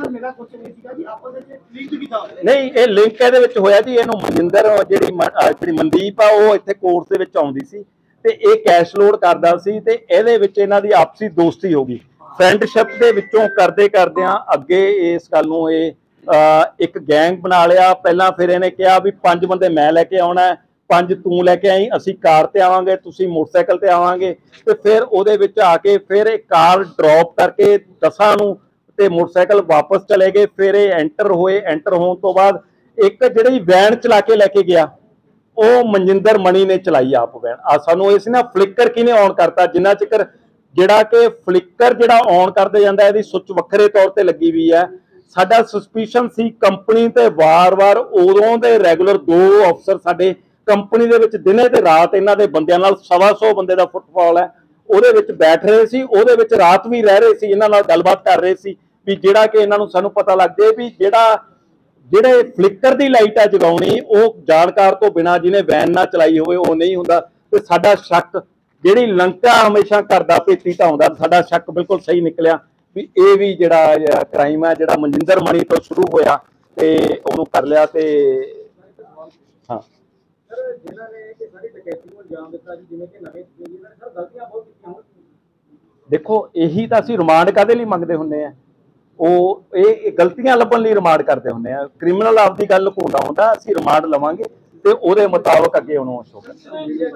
ਨਹੀਂ, ਇਹ ਲਿੰਕ ਇਹਦੇ ਵਿੱਚ ਹੋਇਆ ਜੀ। ਇਹਨੂੰ ਮਨਜਿੰਦਰ ਜਿਹੜੀ ਜਿਹੜੀ ਮਨਦੀਪ ਆ ਉਹ ਇੱਥੇ ਕੋਰਟ ਦੇ ਵਿੱਚ ਆਉਂਦੀ ਸੀ ਤੇ ਇਹ ਕੈਸ਼ ਲੋਡ ਕਰਦਾ ਸੀ ਤੇ ਇਹਦੇ ਵਿੱਚ ਇਹਨਾਂ ਦੀ ਆਪਸੀ ਦੋਸਤੀ ਹੋ ਗਈ। ਫਰੈਂਡਸ਼ਿਪ ਦੇ ਵਿੱਚੋਂ ਕਰਦੇ ਕਰਦਿਆਂ ਅੱਗੇ ਇਸ ਗੱਲ ਨੂੰ ਇਹ ਇੱਕ ਗੈਂਗ ਬਣਾ ਲਿਆ। ਪਹਿਲਾਂ ਫਿਰ ਇਹਨੇ ਕਿਹਾ ਵੀ ਪੰਜ ਬੰਦੇ ਮੈਂ ਲੈ ਕੇ ਆਉਣਾ, ਪੰਜ ਤੂੰ ਲੈ ਕੇ ਆਈ, ਅਸੀਂ ਕਾਰ ਤੇ ਆਵਾਂਗੇ, ਤੁਸੀਂ ਮੋਟਰਸਾਈਕਲ ਤੇ ਆਵਾਂਗੇ। ਤੇ ਫਿਰ ਉਹਦੇ ਵਿੱਚ ਆ ਕੇ ਫਿਰ ਇਹ ਕਾਰ ਡ੍ਰੌਪ ਕਰਕੇ ਦਸਾਂ ਨੂੰ ਤੇ ਮੋਟਰਸਾਈਕਲ ਵਾਪਸ ਚਲੇ ਗਏ। ਫਿਰ ਇਹ ਐਂਟਰ ਹੋਏ। ਐਂਟਰ ਹੋਣ ਤੋਂ ਬਾਅਦ ਇੱਕ ਜਿਹੜੀ ਵੈਨ ਚਲਾ ਕੇ ਲੈ ਕੇ ਗਿਆ ਉਹ ਮਨਜਿੰਦਰ ਮਣੀ ਨੇ ਚਲਾਈ ਆਪ ਵੈਨ। ਆ ਸਾਨੂੰ ਇਹ ਸੀ ਨਾ ਫਲਿੱਕਰ ਕਿਹਨੇ ਔਨ ਕਰਤਾ, ਜਿੰਨਾ ਚਿਰ ਜਿਹੜਾ ਕਿ ਫਲਿੱਕਰ ਜਿਹੜਾ ਔਨ ਕਰਦੇ ਜਾਂਦਾ ਇਹਦੀ ਸੁੱਚ ਵੱਖਰੇ ਤੌਰ ਤੇ ਲੱਗੀ ਹੋਈ ਹੈ। ਸਾਡਾ ਸਸਪੀਸ਼ਨ ਸੀ ਕੰਪਨੀ ਤੇ ਵਾਰ-ਵਾਰ ਉਦੋਂ ਦੇ ਰੈਗੂਲਰ ਦੋ ਅਫਸਰ ਸਾਡੇ ਕੰਪਨੀ ਦੇ ਵਿੱਚ ਦਿਨੇ ਤੇ ਰਾਤ ਇਹਨਾਂ ਦੇ ਬੰਦਿਆਂ ਨਾਲ ਸਵਾ ਸੌ ਬੰਦੇ ਦਾ ਫੁੱਟਫਾਲ ਹੈ ਉਹਦੇ ਵਿੱਚ ਬੈਠ ਰਹੇ ਸੀ, ਉਹਦੇ ਵਿੱਚ ਰਾਤ ਵੀ ਰਹਿ ਰਹੇ ਸੀ, ਇਹਨਾਂ ਨਾਲ ਗੱਲਬਾਤ ਕਰ ਰਹੇ ਸੀ ਵੀ ਜਿਹੜਾ ਕਿ ਇਹਨਾਂ ਨੂੰ ਸਾਨੂੰ ਪਤਾ ਲੱਗ ਜਾਏ ਵੀ ਜਿਹੜਾ ਜਿਹੜੇ ਫਲਿੱਕਰ ਦੀ ਲਾਈਟ ਹੈ ਜਗਾਉਣੀ ਉਹ ਜਾਣਕਾਰ ਤੋਂ ਬਿਨਾ ਜਿਹਨੇ ਵੈਨ ਨਾ ਚਲਾਈ ਹੋਵੇ ਉਹ ਨਹੀਂ ਹੁੰਦਾ। ਤੇ ਸਾਡਾ ਸ਼ੱਕ ਜਿਹੜੀ ਲੰਕਾ ਹਮੇਸ਼ਾ ਕਰਦਾ ਭੇਤੀ ਤਾਂ ਹੁੰਦਾ, ਸਾਡਾ ਸ਼ੱਕ ਬਿਲਕੁਲ ਸਹੀ ਨਿਕਲਿਆ ਵੀ ਇਹ ਵੀ ਜਿਹੜਾ ਕ੍ਰਾਈਮ ਹੈ ਜਿਹੜਾ ਮਨਜਿੰਦਰ ਮਣੀ ਤੋਂ ਸ਼ੁਰੂ ਹੋਇਆ ਤੇ ਉਹਨੂੰ ਕਰ ਲਿਆ। ਤੇ ਹਾਂ देखो यही तो असं रिमांड काहदे लई मंगदे हुंदे आ, ਉਹ ਇਹ ਗਲਤੀਆਂ ਲੱਭਣ ਲਈ ਰਿਮਾਂਡ ਕਰਦੇ ਹੁੰਦੇ ਆ। ਕ੍ਰਿਮੀਨਲ ਆਪਦੀ ਗੱਲ ਲੁਕਾਉਂਦਾ ਹੁੰਦਾ, ਅਸੀਂ ਰਿਮਾਂਡ ਲਵਾਂਗੇ ਤੇ ਉਹਦੇ ਮੁਤਾਬਕ ਅੱਗੇ ਉਹਨੂੰ ਸ਼ੋ ਕਰਾਂਗੇ।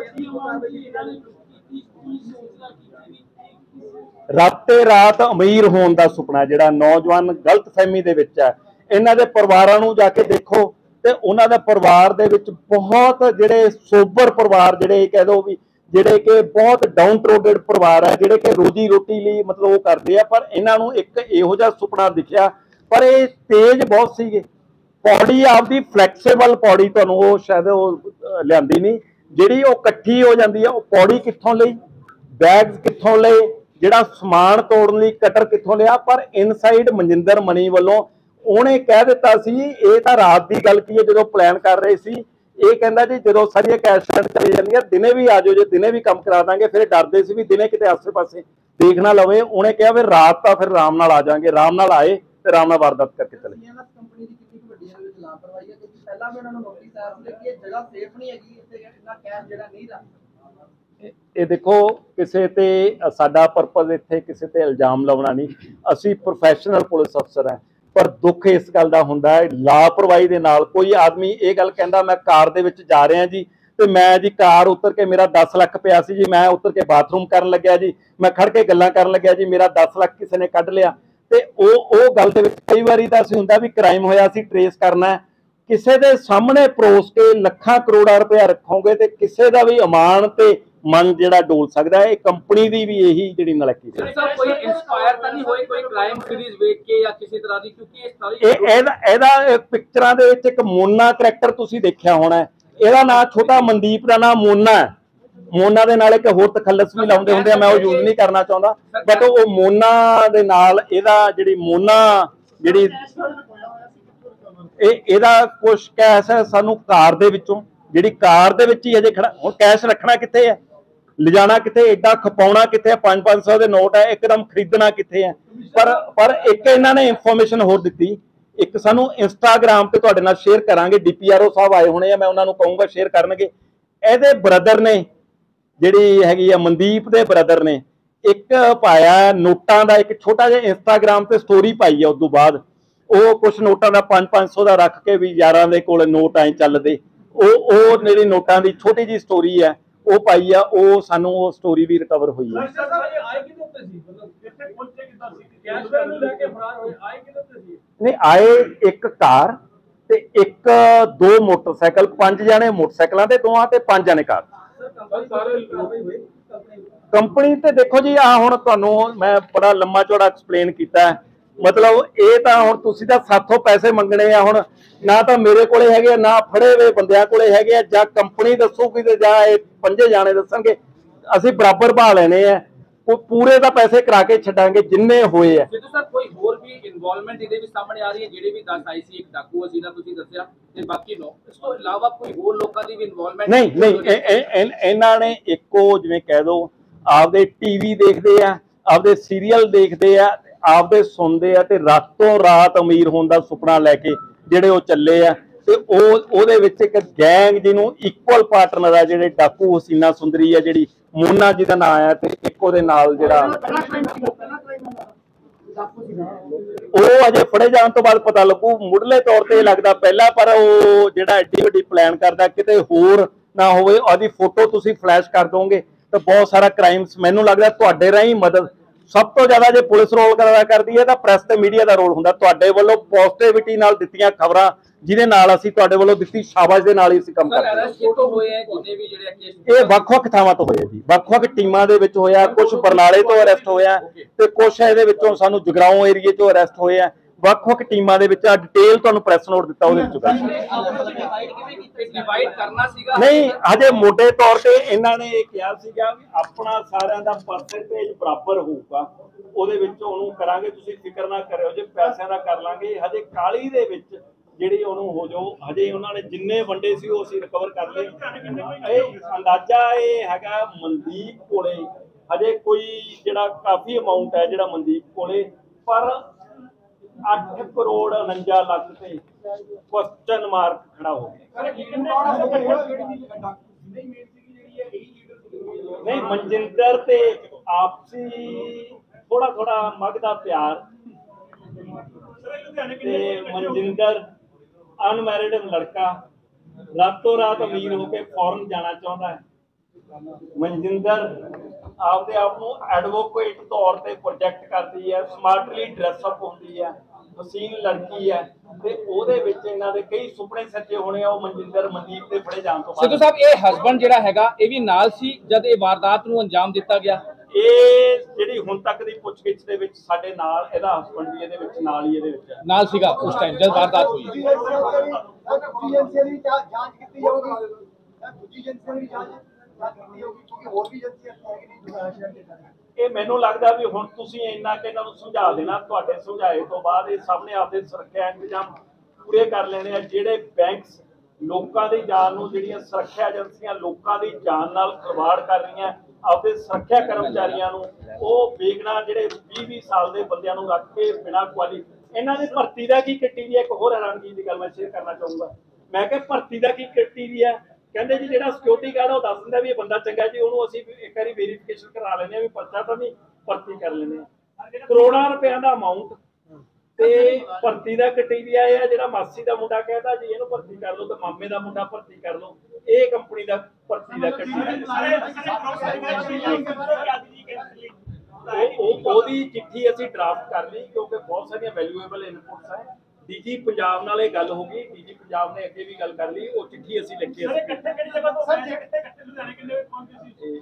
ਰਾਤੇ ਰਾਤ ਅਮੀਰ ਹੋਣ ਦਾ ਸੁਪਨਾ ਜਿਹੜਾ ਨੌਜਵਾਨ ਗਲਤ ਫਹਿਮੀ ਦੇ ਵਿੱਚ ਹੈ, ਇਹਨਾਂ ਦੇ ਪਰਿਵਾਰਾਂ ਨੂੰ ਜਾ ਕੇ ਦੇਖੋ ਤੇ ਉਹਨਾਂ ਦੇ ਪਰਿਵਾਰ ਦੇ ਵਿੱਚ ਬਹੁਤ ਜਿਹੜੇ ਸੋਬਰ ਪਰਿਵਾਰ, ਜਿਹੜੇ ਕਹਿ ਦੋ ਵੀ ਜਿਹੜੇ ਕਿ ਬਹੁਤ ਡਾਊਨ ਟਰੋਡਡ ਪਰਿਵਾਰ ਹੈ, ਜਿਹੜੇ ਕਿ ਰੋਜੀ ਰੋਟੀ ਲਈ ਮਤਲਬ ਉਹ ਕਰਦੇ ਆ, ਪਰ ਇਹਨਾਂ ਨੂੰ ਇੱਕ ਇਹੋ ਜਿਹਾ ਸੁਪਨਾ ਦਿਖਿਆ। ਪਰ ਇਹ ਤੇਜ਼ ਬਹੁਤ ਸੀਗੇ, ਪੌੜੀ ਆਪਦੀ ਫਲੈਕਸੀਬਲ ਪੌੜੀ ਤੁਹਾਨੂੰ ਉਹ ਸ਼ਾਇਦ ਉਹ ਲਿਆਂਦੀ ਨਹੀਂ, ਜਿਹੜੀ ਉਹ ਇਕੱਠੀ ਹੋ ਜਾਂਦੀ ਆ। ਉਹ ਪੌੜੀ ਕਿੱਥੋਂ ਲਈ, ਬੈਗਸ ਕਿੱਥੋਂ ਲਏ, ਜਿਹੜਾ ਸਮਾਨ ਤੋੜਨ ਲਈ ਕਟਰ ਕਿੱਥੋਂ ਲਿਆ। ਪਰ ਇਨਸਾਈਡ ਮਨਜਿੰਦਰ ਮਣੀ ਵੱਲੋਂ ਉਹਨੇ ਕਹਿ ਦਿੱਤਾ ਸੀ, ਇਹ ਤਾਂ ਰਾਤ ਦੀ ਗੱਲ ਕੀ ਹੈ ਜਦੋਂ ਪਲਾਨ ਕਰ ਰਹੇ ਸੀ, ਇਹ ਕਹਿੰਦਾ ਜੀ ਜਦੋਂ ਸਾਰੀਆਂ ਕੈਸ਼ ਚਲੀ ਜਾਂਦੀਆਂ ਦਿਨੇ ਵੀ ਆ ਜਾਓ, ਜੇ ਦਿਨੇ ਵੀ ਕੰਮ ਕਰਾ ਦਾਂਗੇ। ਫਿਰ ਡਰਦੇ ਸੀ ਵੀ ਦਿਨੇ ਕਿਤੇ ਆਸੇ ਪਾਸੇ ਦੇਖ ਨਾ ਲਵੇ। ਉਹਨੇ ਕਿਹਾ ਵੀ ਰਾਤ ਤਾਂ ਫਿਰ ਆਰਾਮ ਨਾਲ ਆ ਜਾਾਂਗੇ। ਆਰਾਮ ਨਾਲ ਆਏ ਤੇ ਆਰਾਮ ਨਾਲ ਵਾਰਦਾਤ ਕਰਕੇ ਚਲੇ। ਕੰਪਨੀ ਦੀ ਕਿੰਨੀ ਵੱਡੀ ਲਾਪਰਵਾਹੀ ਹੈ, ਕਿਉਂਕਿ ਪਹਿਲਾਂ ਵੀ ਉਹਨਾਂ ਨੂੰ ਨੋਟਿਸ ਆਇਆ ਸੀ ਕਿ ਇਹ ਜਗ੍ਹਾ ਸੇਫ ਨਹੀਂ ਹੈਗੀ, ਇੱਥੇ ਇੰਨਾ ਕੈਸ਼ ਜਿਹੜਾ ਨਹੀਂ ਰੱਖ। ਇਹ ਦੇਖੋ ਕਿਸੇ ਤੇ ਸਾਡਾ ਪਰਪਸ ਇੱਥੇ ਕਿਸੇ ਤੇ ਇਲਜ਼ਾਮ ਲਾਉਣਾ ਨਹੀਂ, ਅਸੀਂ ਪ੍ਰੋਫੈਸ਼ਨਲ ਪੁਲਿਸ ਅਫਸਰ ਹਾਂ। ਪਰ ਦੁੱਖ ਇਸ ਗੱਲ ਦਾ ਹੁੰਦਾ ਹੈ ਲਾਪਰਵਾਹੀ ਦੇ ਨਾਲ। ਕੋਈ ਆਦਮੀ ਇਹ ਗੱਲ ਕਹਿੰਦਾ ਮੈਂ ਕਾਰ ਦੇ ਵਿੱਚ ਜਾ ਰਿਹਾ ਜੀ ਤੇ ਮੈਂ ਜੀ ਕਾਰ ਉਤਰ ਕੇ ਮੇਰਾ ਦਸ ਲੱਖ ਪਿਆ ਸੀ ਜੀ, ਮੈਂ ਉਤਰ ਕੇ ਬਾਥਰੂਮ ਕਰਨ ਲੱਗਿਆ ਜੀ, ਮੈਂ ਖੜ ਕੇ ਗੱਲਾਂ ਕਰਨ ਲੱਗਿਆ ਜੀ, ਮੇਰਾ ਦਸ ਲੱਖ ਕਿਸੇ ਨੇ ਕੱਢ ਲਿਆ। ਤੇ ਉਹ ਉਹ ਗੱਲ ਦੇ ਵਿੱਚ ਕਈ ਵਾਰੀ ਤਾਂ ਅਸੀਂ ਹੁੰਦਾ ਵੀ ਕ੍ਰਾਈਮ ਹੋਇਆ ਸੀ ਟਰੇਸ ਕਰਨਾ, ਕਿਸੇ ਦੇ ਸਾਹਮਣੇ ਪਰੋਸ ਕੇ ਲੱਖਾਂ ਕਰੋੜਾਂ ਰੁਪਇਆ ਰੱਖੋਗੇ ਤੇ ਕਿਸੇ ਦਾ ਵੀ ਅਮਾਨ ਤੇ ਮਨ ਜਿਹੜਾ ਡੋਲ ਸਕਦਾ ਹੈ। ਇਹ ਕੰਪਨੀ ਦੀ ਵੀ ਇਹੀ ਜਿਹੜੀ ਨਲਾਇਕੀ ਹੈ। ਕੋਈ ਇਨਸਪਾਇਰ ਤਾਂ ਨਹੀਂ ਹੋਏ ਕੋਈ ਕ੍ਰਾਈਮ ਸੀਰੀਜ਼ ਵੇਖ ਕੇ ਜਾਂ ਕਿਸੇ ਤਰ੍ਹਾਂ ਦੀ, ਕਿਉਂਕਿ ਇਹ ਸਾਰੀ ਇਹ ਇਹਦਾ ਇਹਦਾ ਪਿਕਚਰਾਂ ਦੇ ਵਿੱਚ ਇੱਕ ਮੋਨਾ ਕਰੈਕਟਰ ਤੁਸੀਂ ਦੇਖਿਆ ਹੋਣਾ, ਇਹਦਾ ਨਾਂ ਛੋਟਾ ਮਨਦੀਪ ਦਾ ਨਾਂ ਮੋਨਾ ਹੈ। ਮੋਨਾ ਦੇ ਨਾਲ ਇੱਕ ਹੋਰ ਤਖੱਲਸ ਵੀ ਲਾਉਂਦੇ ਹੁੰਦੇ ਆ, ਮੈਂ ਉਹ ਯੂਜ਼ ਨਹੀਂ ਕਰਨਾ ਚਾਹੁੰਦਾ, ਬਟ ਉਹ ਮੋਨਾ ਦੇ ਨਾਲ ਇਹਦਾ ਜਿਹੜੀ ਮੋਨਾ ਜਿਹੜੀ ਇਹ ਇਹਦਾ ਕੁਛ ਕੈਸ਼ ਹੈ ਸਾਨੂੰ ਕਾਰ ਦੇ ਵਿੱਚੋਂ, ਜਿਹੜੀ ਕਾਰ ਦੇ ਵਿੱਚ ਹੀ ਅਜੇ ਖੜਾ। ਹੁਣ ਕੈਸ਼ ਰੱਖਣਾ ਕਿੱਥੇ ਹੈ, ਲਿਜਾਣਾ ਕਿੱਥੇ, ਏਡਾ ਖਪਾਉਣਾ ਕਿੱਥੇ, ਪੰਜ ਪੰਜ ਸੌ ਦੇ ਨੋਟ ਹੈ, ਇੱਕਦਮ ਖਰੀਦਣਾ ਕਿੱਥੇ ਹੈ। ਪਰ ਪਰ ਇੱਕ ਇਹਨਾਂ ਨੇ ਇਨਫੋਰਮੇਸ਼ਨ ਹੋਰ ਦਿੱਤੀ, ਇੱਕ ਸਾਨੂੰ ਇੰਸਟਾਗ੍ਰਾਮ ਤੇ ਤੁਹਾਡੇ ਨਾਲ ਸ਼ੇਅਰ ਕਰਾਂਗੇ, ਡੀਪੀਆਰਓ ਸਾਹਿਬ ਆਏ ਹੋਣੇ ਆ, ਮੈਂ ਉਹਨਾਂ ਨੂੰ ਕਹੂੰਗਾ ਸ਼ੇਅਰ ਕਰਨਗੇ। ਇਹਦੇ ਬ੍ਰਦਰ ਨੇ ਜਿਹੜੀ ਹੈਗੀ ਆ ਮਨਦੀਪ ਦੇ ਬ੍ਰਦਰ ਨੇ ਇੱਕ ਪਾਇਆ ਨੋਟਾਂ ਦਾ, ਇੱਕ ਛੋਟਾ ਜਿਹਾ ਇੰਸਟਾਗ੍ਰਾਮ ਤੇ ਸਟੋਰੀ ਪਾਈ ਆ। ਉਸ ਤੋਂ ਬਾਅਦ ਉਹ ਕੁਛ ਨੋਟਾਂ ਦਾ ਪੰਜ ਪੰਜ ਸੌ ਦਾ ਰੱਖ ਕੇ ਵੀ ਯਾਰਾਂ ਦੇ ਕੋਲ ਨੋਟ ਐ ਚੱਲਦੇ, ਉਹ ਉਹ ਜਿਹੜੀ ਨੋਟਾਂ ਦੀ ਛੋਟੀ ਜਿਹੀ ਸਟੋਰੀ ਹੈ ਉਹ ਪਾਈ ਆ। ਉਹ ਸਾਨੂੰ ਉਹ ਸਟੋਰੀ ਵੀ ਰਿਕਵਰ ਹੋਈ ਹੈ। ਨਹੀਂ ਆਏ ਇੱਕ ਕਾਰ ਤੇ ਇੱਕ ਦੋ ਮੋਟਰਸਾਈਕਲ, ਪੰਜ ਜਾਣੇ ਮੋਟਰਸਾਈਕਲਾਂ ਤੇ ਦੋਵਾਂ ਤੇ ਪੰਜ ਜਾਣੇ ਕਾਰ। ਕੰਪਨੀ ਤੇ ਦੇਖੋ ਜੀ, ਆ ਹੁਣ ਤੁਹਾਨੂੰ ਮੈਂ ਬੜਾ ਲੰਮਾ ਚੌੜਾ ਐਕਸਪਲੇਨ ਕੀਤਾ ਹੈ। ਮਤਲਬ ਇਹ ਤਾਂ ਹੁਣ ਤੁਸੀਂ ਤਾਂ ਸਾਥੋਂ ਪੈਸੇ ਮੰਗਣੇ ਆ, ਹੁਣ ਨਾ ਤਾਂ ਮੇਰੇ ਕੋਲੇ ਹੈਗੇ, ਨਾ ਫੜੇ ਹੋਏ ਬੰਦਿਆਂ ਕੋਲੇ ਹੈਗੇ ਆ, ਜਾਂ ਕੰਪਨੀ ਦੱਸੂਗੀ ਤੇ ਜਾਂ ਇਹ ਪੰਜੇ ਜਾਣੇ ਦੱਸਣਗੇ। ਅਸੀਂ ਬਰਾਬਰ ਭਾ ਲੈਣੇ ਆ, ਪੂਰੇ ਤਾਂ ਪੈਸੇ ਕਰਾ ਕੇ ਛੱਡਾਂਗੇ ਜਿੰਨੇ ਹੋਏ ਆ। ਸਿੱਧੂ ਸਰ ਕੋਈ ਹੋਰ ਵੀ ਇਨਵੋਲਵਮੈਂਟ ਇਹਦੇ ਵਿੱਚ ਸਾਹਮਣੇ ਆ ਰਹੀ ਹੈ? ਜਿਹੜੇ ਵੀ ਦਸ ਆਈ ਸੀ, ਇੱਕ ਡਾਕੂ ਅਸੀਂ ਨਾ ਤੁਸੀਂ ਦੱਸਿਆ ਤੇ ਬਾਕੀ ਲੋਕ, ਇਸ ਤੋਂ ਇਲਾਵਾ ਕੋਈ ਹੋਰ ਲੋਕਾਂ ਦੀ ਵੀ ਇਨਵੋਲਵਮੈਂਟ? ਨਹੀਂ ਨਹੀਂ, ਇਹਨਾਂ ਨੇ ਇੱਕੋ ਜਿਵੇਂ ਕਹਿ ਦੋ ਆਪਦੇ ਟੀਵੀ ਦੇਖਦੇ ਆ, ਆਪਦੇ ਸੀਰੀਅਲ ਦੇਖਦੇ ਆ, ਆਪਦੇ ਸੁਣਦੇ ਆ ਤੇ ਰਾਤੋਂ ਰਾਤ ਅਮੀਰ ਹੋਣ ਦਾ ਸੁਪਨਾ ਲੈ ਕੇ ਜਿਹੜੇ ਉਹ ਚੱਲੇ ਆ। ਤੇ ਉਹ ਉਹਦੇ ਵਿੱਚ ਇੱਕ ਗੈਂਗ ਜਿਹਨੂੰ ਇਕੁਅਲ ਪਾਰਟਨਰ ਆ, ਜਿਹੜੇ ਡਾਕੂ ਹਸੀਨਾ ਸੁੰਦਰੀ ਆ, ਜਿਹੜੀ ਮੋਨਾ ਜੀ ਦਾ ਨਾਂ ਆ, ਤੇ ਇੱਕ ਉਹਦੇ ਨਾਲ ਜਿਹੜਾ ਉਹ ਅਜੇ ਫੜੇ ਜਾਣ ਤੋਂ ਬਾਅਦ ਪਤਾ ਲੱਗੂ। ਮੁੱਢਲੇ ਤੌਰ ਤੇ ਲੱਗਦਾ ਪਹਿਲਾਂ, ਪਰ ਉਹ ਜਿਹੜਾ ਐਡੀ ਵੱਡੀ ਪਲਾਨ ਕਰਦਾ ਕਿਤੇ ਹੋਰ ਨਾ ਹੋਵੇ। ਉਹਦੀ ਫੋਟੋ ਤੁਸੀਂ ਫਲੈਸ਼ ਕਰ ਦੋਗੇ ਤਾਂ ਬਹੁਤ ਸਾਰਾ ਕ੍ਰਾਈਮਸ ਮੈਨੂੰ ਲੱਗਦਾ ਤੁਹਾਡੇ ਰਾਹੀਂ ਮਦਦ ਸਭ ਤੋਂ ਜ਼ਿਆਦਾ ਜੇ ਪੁਲਿਸ ਰੋਲ ਕਰਦੀ ਹੈ ਤਾਂ ਪ੍ਰੈਸ ਤੇ ਮੀਡੀਆ ਦਾ ਰੋਲ ਹੁੰਦਾ। ਤੁਹਾਡੇ ਵੱਲੋਂ ਪੋਜ਼ਿਟਿਵਿਟੀ ਨਾਲ ਦਿੱਤੀਆਂ ਖਬਰਾਂ ਜਿਹਦੇ ਨਾਲ ਅਸੀਂ ਤੁਹਾਡੇ ਵੱਲੋਂ ਦਿੱਤੀ ਸ਼ਾਬਾਸ਼ ਦੇ ਨਾਲ ਹੀ ਅਸੀਂ ਕੰਮ ਕਰਦੇ ਹਾਂ। ਇਹ ਵੱਖ-ਵੱਖ ਥਾਵਾਂ ਤੋਂ ਹੋਇਆ ਜੀ, ਵੱਖ-ਵੱਖ ਟੀਮਾਂ ਦੇ ਵਿੱਚ ਹੋਇਆ। ਕੁਝ ਬਰਨਾਲੇ ਤੋਂ ਅਰੈਸਟ ਹੋਇਆ ਤੇ ਕੁਝ ਇਹਦੇ ਵਿੱਚੋਂ ਸਾਨੂੰ ਜਗਰਾਉਂ ਏਰੀਏ ਤੋਂ ਅਰੈਸਟ ਹੋਏ ਆ। ਵੱਖ-ਵੱਖ ਟੀਮਾਂ ਦੇ ਵਿੱਚ ਆ ਡਿਟੇਲ ਤੁਹਾਨੂੰ ਪ੍ਰੈਸ ਨੋਟ ਦਿੱਤਾ, ਉਹਦੇ ਵਿੱਚ ਨਹੀਂ ਹਜੇ ਮੋਟੇ ਤੌਰ ਤੇ ਇਹਨਾਂ ਨੇ ਇਹ ਕਿਹਾ ਸੀਗਾ ਵੀ ਆਪਣਾ ਸਾਰਿਆਂ ਦਾ ਪਰਸੈਂਟੇਜ ਬਰਾਬਰ ਹੋਊਗਾ, ਉਹਦੇ ਵਿੱਚ ਉਹਨੂੰ ਕਰਾਂਗੇ, ਤੁਸੀਂ ਫਿਕਰ ਨਾ ਕਰਿਓ, ਜੇ ਪੈਸਿਆਂ ਦਾ ਕਰ ਲਾਂਗੇ। ਹਜੇ ਕਾਲੀ ਦੇ ਵਿੱਚ ਜਿਹੜੀ ਉਹਨੂੰ ਹੋ ਜਾਓ, ਹਜੇ ਉਹਨਾਂ ਨੇ ਜਿੰਨੇ ਵੰਡੇ ਸੀ ਉਹ ਅਸੀਂ ਰਿਕਵਰ ਕਰ ਲਏ। ਇਹ ਅੰਦਾਜ਼ਾ ਇਹ ਹੈਗਾ ਮਨਦੀਪ ਕੋਲੇ ਹਜੇ ਕੋਈ ਜਿਹੜਾ ਕਾਫੀ ਅਮਾਊਂਟ ਹੈ ਜਿਹੜਾ ਮਨਦੀਪ ਕੋਲੇ, ਪਰ ਅੱਠ ਕਰੋੜ ਉਨੰਜਾ ਲੱਖ ਤੇ क्वेश्चन मार्क खड़ा हो गया। नहीं मनजिंदर ते आपसी थोड़ा थोड़ा मगदा प्यार ते मनजिंदर अनमैरिड लड़का रातों रात अमीर होके फॉरन जाना चाहता है। मनजिंदर आपदे आप नूं एडवोकेट तौर ते प्रोजेक्ट करती है, स्मार्टली ड्रैसअप होती है, हसीन लड़की है ते ओहदे विच इन्हां दे कई सुपने सच्चे होने। ਉਹ मनजिंदर मनदीप ਦੇ ਫੜੇ ਜਾਣ ਤੋਂ ਸਿੱਧੂ ਸਾਹਿਬ ਇਹ ਹਸਬੰਡ ਜਿਹੜਾ ਹੈਗਾ ਇਹ ਵੀ ਨਾਲ ਸੀ ਜਦ ਇਹ ਵਾਰਦਾਤ ਨੂੰ ਅੰਜਾਮ ਦਿੱਤਾ ਗਿਆ। ਇਹ ਜਿਹੜੀ ਹੁਣ ਤੱਕ ਦੀ ਪੁੱਛਗਿੱਛ ਦੇ ਵਿੱਚ ਸਾਡੇ ਨਾਲ ਇਹਦਾ ਹਸਬੰਡ ਵੀ ਇਹਦੇ ਵਿੱਚ ਨਾਲ ਹੀ ਇਹਦੇ ਵਿੱਚ ਹੈ। ਨਾਲ ਸੀਗਾ ਉਸ ਟਾਈਮ ਜਦ ਵਾਰਦਾਤ ਹੋਈ। ਜਾਂਚ ਕੀਤੀ ਜਾਊਗੀ, ਦੂਜੀ ਏਜੰਸੀਆਂ ਦੀ ਜਾਂਚ ਜਾਂਚ ਕੀਤੀ ਜਾਊਗੀ ਕਿਉਂਕਿ ਹੋਰ ਵੀ ਏਜੰਸੀਆਂ ਹੈਗੀ ਨਹੀਂ ਜੋ ਸ਼ਹਿਰ ਦੇ ਕਰ ਇਹ ਮੈਨੂੰ ਲੱਗਦਾ ਵੀ ਹੁਣ ਤੁਸੀਂ ਇੰਨਾ ਕਿ ਇਹਨਾਂ ਨੂੰ ਸਮਝਾ ਦੇਣਾ, ਤੁਹਾਡੇ ਸਮਝਾਏ ਤੋਂ ਬਾਅਦ ਇਹ ਸਾਹਮਣੇ ਆਪਦੇ ਸੁਰੱਖਿਆ ਇੰਤਜ਼ਾਮ ਪੂਰੇ ਕਰ ਲੈਣੇ ਆ। ਜਿਹੜੇ ਬੈਂਕਸ ਲੋਕਾਂ ਦੀ ਜਾਨ ਨੂੰ, ਜਿਹੜੀਆਂ ਸੁਰੱਖਿਆ ਏਜੰਸੀਆਂ ਲੋਕਾਂ ਦੀ ਜਾਨ ਨਾਲ ਖਿਲਵਾੜ ਕਰ ਰਹੀਆਂ, ਆਪਦੇ ਸੁਰੱਖਿਆ ਕਰਮਚਾਰੀਆਂ ਨੂੰ ਉਹ ਬੇਗਨਾ ਜਿਹੜੇ ਵੀਹ ਵੀਹ ਸਾਲ ਦੇ ਬੰਦਿਆਂ ਨੂੰ ਰੱਖ ਕੇ ਬਿਨਾਂ ਕੁਆਲੀ ਇਹਨਾਂ ਦੀ ਭਰਤੀ ਦਾ ਕੀ ਕੱਟੀ ਦੀ ਹੈ। ਇੱਕ ਹੋਰ ਹੈਰਾਨਗੀ ਦੀ ਗੱਲ ਮੈਂ ਸ਼ੇਅਰ ਕਰਨਾ ਚਾਹੂੰਗਾ। ਮੈਂ ਕਿਹਾ ਭਰਤੀ ਦਾ ਕੀ ਕੱਟੀ ਦੀ ਹੈ, ਕਹਿੰਦੇ ਜੀ ਜਿਹੜਾ ਸਿਕਿਉਰਿਟੀ ਗਾਰਡ ਉਹ ਦੱਸ ਦਿੰਦਾ ਵੀ ਇਹ ਬੰਦਾ ਚੰਗਾ ਜੀ, ਉਹਨੂੰ ਅਸੀਂ ਇੱਕ ਵਾਰੀ ਵੈਰੀਫਿਕੇਸ਼ਨ ਕਰਾ ਲੈਂਦੇ ਆ ਵੀ ਪਰਚਾ ਤਾਂ ਨਹੀਂ, ਭਰਤੀ ਕਰ ਲੈਂਦੇ ਆ। ਕਰੋੜਾਂ ਰੁਪਇਆਂ ਦਾ ਅਮਾਉਂਟ ਤੇ ਭਰਤੀ ਦਾ ਕੱਟੀ ਦੀ ਆ। ਜਿਹੜਾ ਮਾਸੀ ਦਾ ਮੁੰਡਾ ਕਹਿੰਦਾ ਜੀ ਇਹਨੂੰ ਭਰਤੀ ਕਰ ਲਓ ਤੇ ਮਾਮੇ ਦਾ ਮੁੰਡਾ ਭਰਤੀ ਕਰ ਲਓ, ਇਹ ਕੰਪਨੀ ਦਾ ਭਰਤੀ ਦਾ ਕੱਟੀ ਉਹ ਉਹਦੀ ਚਿੱਠੀ ਅਸੀਂ ਡਰਾਫਟ ਕਰ ਲਈ ਕਿਉਂਕਿ ਬਹੁਤ ਸਾਰੀਆਂ ਵੈਲਿਊਏਬਲ ਇਨਪੁਟਸ ਹੈ। ਡੀਜੀ ਪੰਜਾਬ ਨਾਲ ਇਹ ਗੱਲ ਹੋ ਗਈ, ਡੀਜੀ ਪੰਜਾਬ ਨੇ ਅੱਗੇ ਵੀ ਗੱਲ ਕਰ ਲਈ, ਉਹ ਚਿੱਠੀ ਅਸੀਂ ਲਿਖੀ ਅਸੀਂ ਕਿੱਥੇ ਕਿਹੜੀ ਜਗ੍ਹਾ ਤੋਂ ਆਏ ਕਿੱਥੇ ਕਿੱਥੇ ਲੁਧਿਆਣੇ ਕਿੰਨੇ ਵਜੇ ਪਹੁੰਚੇ ਸੀ?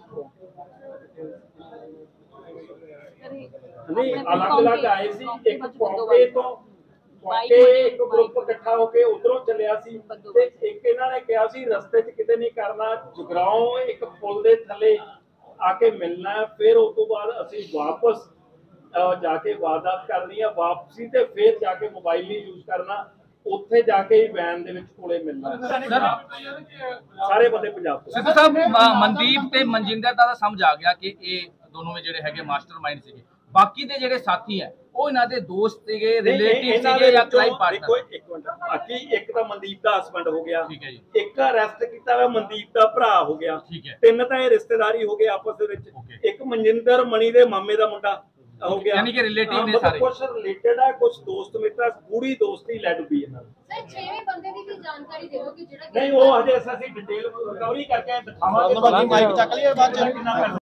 ਨਹੀਂ ਅਲੱਗ ਅਲੱਗ ਆਏ ਸੀ। ਇੱਕ ਪੌਂਪੇ ਤੋਂ ਪੌਂਪੇ ਇੱਕ ਗਰੁੱਪ ਇਕੱਠਾ ਹੋ ਕੇ ਉਧਰੋਂ ਚੱਲਿਆ ਸੀ ਤੇ ਇੱਕ ਇਹਨਾਂ ਨੇ ਕਿਹਾ ਸੀ ਰਸਤੇ 'ਚ ਕਿਤੇ ਨਹੀਂ ਕਰਨਾ, ਜਗਰਾਓਂ ਇੱਕ ਪੁਲ ਦੇ ਥੱਲੇ ਆ ਕੇ ਮਿਲਣਾ ਹੈ। ਫਿਰ ਉਸ ਤੋਂ ਬਾਅਦ ਅਸੀਂ ਵਾਪਸ ਜਾ ਕੇ ਵਾਰਦਾਤ ਕਰਨੀ ਹੈ, ਵਾਪਸੀ ਤੇ ਫਿਰ ਜਾ ਕੇ ਮੋਬਾਈਲ ਨਹੀਂ ਯੂਜ਼ ਕਰਨਾ, ਉੱਥੇ ਜਾ ਕੇ ਹੀ ਵੈਨ ਦੇ ਵਿੱਚ ਕੋਲੇ ਮਿਲਣਾ। ਸਾਰੇ ਬੰਦੇ ਪੰਜਾਬ ਤੋਂ। ਸਿੱਧੂ ਸਾਹਿਬ ਮਨਦੀਪ ਤੇ ਮਨਜਿੰਦਰ ਦਾ ਤਾਂ ਸਮਝ ਆ ਗਿਆ ਕਿ ਇਹ ਦੋਨੋਂ ਜਿਹੜੇ ਹੈਗੇ ਮਾਸਟਰਮਾਈਂਡ ਸੀਗੇ, ਬਾਕੀ ਦੇ ਜਿਹੜੇ ਸਾਥੀ ਹੈ ਉਹ ਇਹਨਾਂ ਦੇ ਦੋਸਤ ਸੀਗੇ, ਰਿਲੇਟਿਵ ਸੀਗੇ ਜਾਂ ਕਲਾਈਮ ਪਾਰਟਨਰ? ਦੇਖੋ ਇੱਕ ਮਿੰਟ, ਬਾਕੀ ਇੱਕ ਤਾਂ ਮਨਦੀਪ ਦਾ ਹਸਬੰਡ ਹੋ ਗਿਆ, ਠੀਕ ਹੈ ਜੀ, ਇੱਕ ਅਰੈਸਟ ਕੀਤਾ ਹੋਇਆ ਮਨਦੀਪ ਦਾ ਭਰਾ ਹੋ ਗਿਆ, ਠੀਕ ਹੈ, ਤਿੰਨ ਤਾਂ ਇਹ ਰਿਸ਼ਤੇਦਾਰੀ ਹੋ ਗਏ ਆਪਸ ਦੇ ਵਿੱਚ। ਇੱਕ ਮਨਜਿੰਦਰ ਮਣੀ ਦੇ ਮਾਮੇ ਦਾ ਮੁੰਡਾ ਹੋ ਗਿਆ, ਯਾਨੀ ਕਿ ਰਿਲੇਟਿਵ ਨੇ ਸਾਰੇ, ਕੁਝ ਰਿਲੇਟਡ ਹੈ, ਕੁਝ ਦੋਸਤ ਮਿੱਤਰ, ਗੂੜੀ ਦੋਸਤੀ ਲੈ ਡੁੱਬੀ ਇਹਨਾਂ ਨੂੰ। ਸਰ ਛੇਵੇਂ ਬੰਦੇ ਦੀ ਵੀ ਜਾਣਕਾਰੀ ਦਿਓ ਕਿ ਜਿਹੜਾ ਨਹੀਂ ਉਹ ਹਜੇ ਅਸੀਂ ਡਿਟੇਲ ਰਿਕਵਰੀ ਕਰਕੇ ਦਿਖਾਵਾਂਗੇ। ਮਾਈਕ ਚੱਕ ਲਈਏ ਬਾਅਦ ਚ।